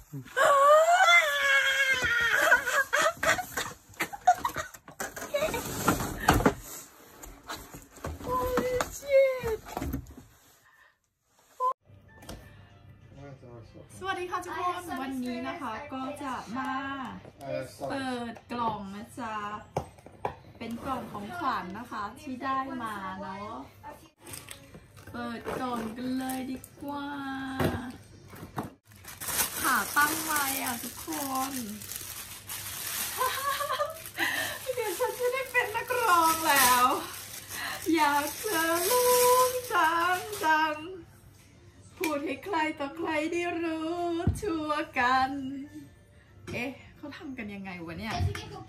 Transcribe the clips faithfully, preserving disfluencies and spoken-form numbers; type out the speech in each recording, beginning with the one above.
สวัสดีค่ะทุกคนวันนี้นะคะก็จะมาเปิดกล่องนะจ๊ะเป็นกล่องของขวัญ นะคะที่ได้มาเนาะเปิดกล่องกันเลยดีกว่าขาตั้งไว้อ่ะทุกคนเดี๋ยวฉันจะได้เป็นนักร้องแล้วอยากเจอลูกจังจังพูดให้ใครต่อใครได้รู้ทั่วกันเอ๊ะเขาทำกันยังไงวะเนี่ย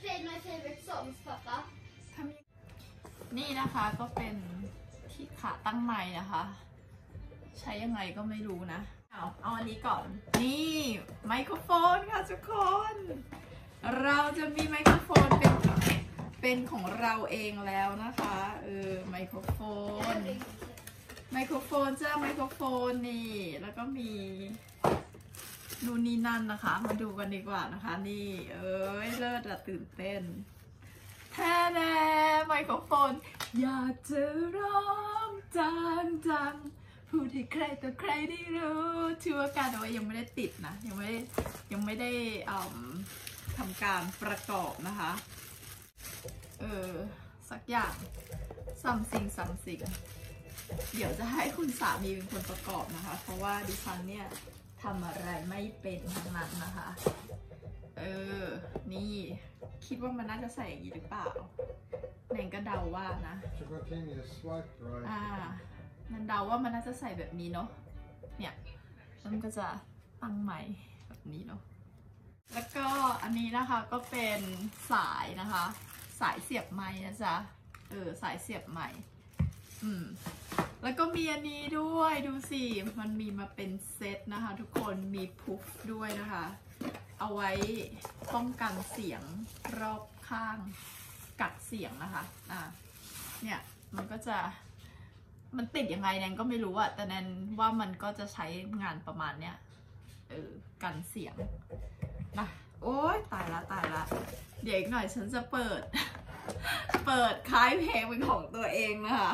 นี่นะคะก็เป็นที่ขาตั้งไมค์นะคะ ใช้ยังไงก็ไม่รู้นะเอาเอาอันนี้ก่อนนี่ไมโครโฟนค่ะทุกคนเราจะมีไมโครโฟนเป็นเป็นของเราเองแล้วนะคะเออไมโครโฟนไมโครโฟนเจ้าไมโครโฟนนี่แล้วก็มีนู่นนี่นั่นนะคะมาดูกันดีกว่านะคะนี่เอ้ยเลิศอะตื่นเต้นแท้แน่ไมโครโฟนอยากจะร้องจังจังพูดให้ใครต่อใครได้รู้ทั่วกันแต่ว่ายังไม่ได้ติดนะยังไม่ได้ยังไม่ได้ทำการประกอบนะคะเออสักอย่างซัมซิงซัมซิงเดี๋ยวจะให้คุณสามีเป็นคนประกอบนะคะเพราะว่าดิฉันเนี่ยทำอะไรไม่เป็นทั้งนั้นนะคะเออนี่คิดว่ามันน่าจะใส่อย่างนี้หรือเปล่าแนนก็เดาว่านะอ่ามันเดาว่ามันน่าจะใส่แบบนี้เนาะเนี่ยแล้วมันก็จะตั้งใหม่แบบนี้เนาะแล้วก็อันนี้นะคะก็เป็นสายนะคะสายเสียบไม้นะจ๊ะเออสายเสียบไม้อืมแล้วก็มีอันนี้ด้วยดูสิมันมีมาเป็นเซตนะคะทุกคนมีพุฟด้วยนะคะเอาไว้ป้องกันเสียงรอบข้างกัดเสียงนะคะอ่าเนี่ยมันก็จะมันติดยังไงแนนก็ไม่รู้อะแต่แนนว่ามันก็จะใช้งานประมาณเนี้ยเออกันเสียงนะโอ๊ยตายละตายละเดี๋ยวอีกหน่อยฉันจะเปิดเปิดคล้ายเพลงเป็นของตัวเองนะคะ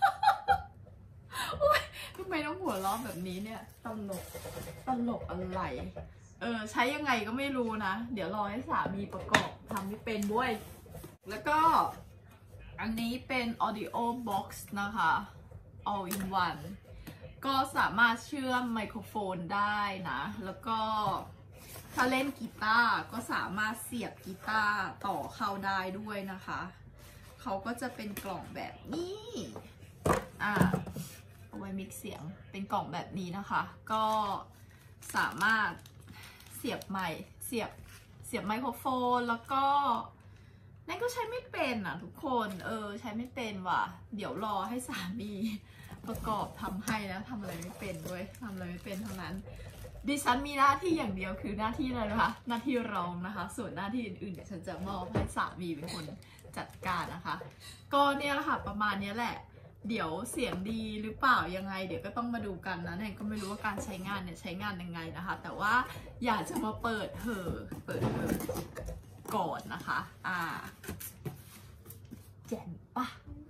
โอ๊ยทำไมต้องหัวเราะแบบนี้เนี่ยตลกตลกอะไรเออใช้ยังไงก็ไม่รู้นะเดี๋ยวรอให้สามีประกอบทำไม่เป็นด้วยแล้วก็อันนี้เป็น audio box นะคะ all in one ก็สามารถเชื่อมไมโครโฟนได้นะแล้วก็ถ้าเล่นกีตาร์ก็สามารถเสียบกีตาร์ต่อเข้าได้ด้วยนะคะเขาก็จะเป็นกล่องแบบนี้อ่าเอาไว้มิกเสียงเป็นกล่องแบบนี้นะคะก็สามารถเสียบไมค์เสียบเสียบไมโครโฟนแล้วก็นั่นก็ใช้ไม่เป็นอ่ะทุกคนเออใช้ไม่เป็นว่ะเดี๋ยวรอให้สามีประกอบทำให้แล้วทำอะไรไม่เป็นด้วยทำอะไรไม่เป็นเท่านั้นดิฉันมีหน้าที่อย่างเดียวคือหน้าที่อะไรนะคะหน้าที่ร้องนะคะส่วนหน้าที่อื่นๆเดี๋ยวฉันจะมอบให้สามีเป็นคนจัดการนะคะก็เนี่ยแหละค่ะประมาณนี้แหละเดี๋ยวเสียงดีหรือเปล่ายังไงเดี๋ยวก็ต้องมาดูกันนะเนี่ยก็ไม่รู้ว่าการใช้งานเนี่ยใช้งานยังไงนะคะแต่ว่าอยากจะมาเปิดเหอะเปิดเหอะก่อนนะคะอ่าแจ่มปะ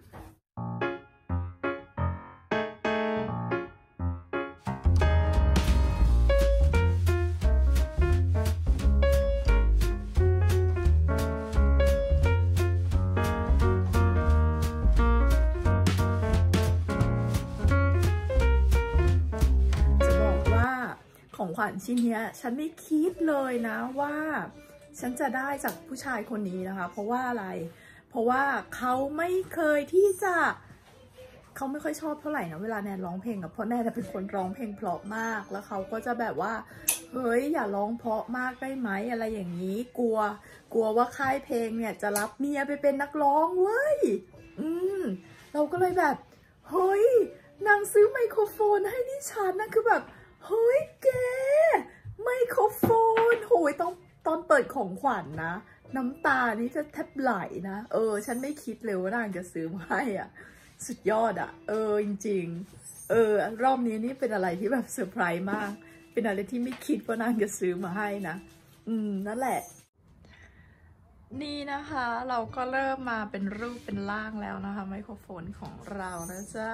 ของขวัญชิ้นนี้ฉันไม่คิดเลยนะว่าฉันจะได้จากผู้ชายคนนี้นะคะเพราะว่าอะไรเพราะว่าเขาไม่เคยที่จะเขาไม่ค่อยชอบเท่าไหร่นะเวลาแนนร้องเพลงกับเพราะแนนเป็นคนร้องเพลงเพราะมากแล้วเขาก็จะแบบว่าเฮ้ยอย่าร้องเพราะมากได้ไหมอะไรอย่างนี้กลัวกลัวว่าค่ายเพลงเนี่ยจะรับเมียไปเป็นนักร้องเว้ยอืมเราก็เลยแบบเฮ้ยนางซื้อไมโครโฟนให้ดิฉันนะคือแบบเฮ้ยแกไมโครโฟนโหยต้องตอนเปิดของขวัญ นะน้ำตานี่จะแทบไหลนะเออฉันไม่คิดเลยว่านางจะซื้อมาให้อ่ะสุดยอดอ่ะเออจริงๆเออรอบนี้นี่เป็นอะไรที่แบบเซอร์ไพรส์มากไปเป็นอะไรที่ไม่คิดว่านางจะซื้อมาให้นะอืมนั่นแหละนี่นะคะเราก็เริ่มมาเป็นรูปเป็นร่างแล้วนะคะไมโครโฟนของเรานะจ๊ะ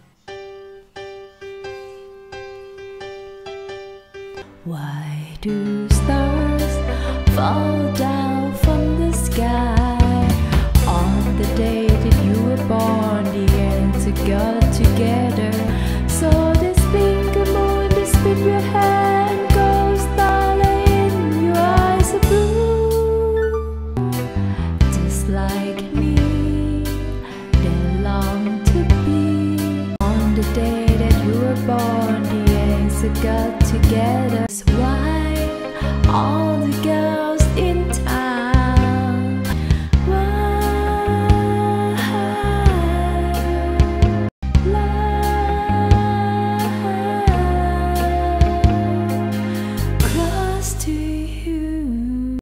Why do stars fall down from the sky on the day that you were born? The ends got together, so they spin the moon, they spin your hand, goes starlight in your eyes are blue. Just like me, they long to be on the day that you were born. The ends got together. Why all